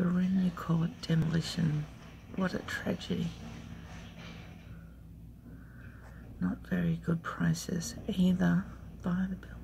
Berlin, you call it demolition. What a tragedy. Not very good process either by the builder.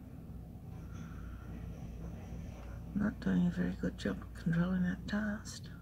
Not doing a very good job of controlling that dust.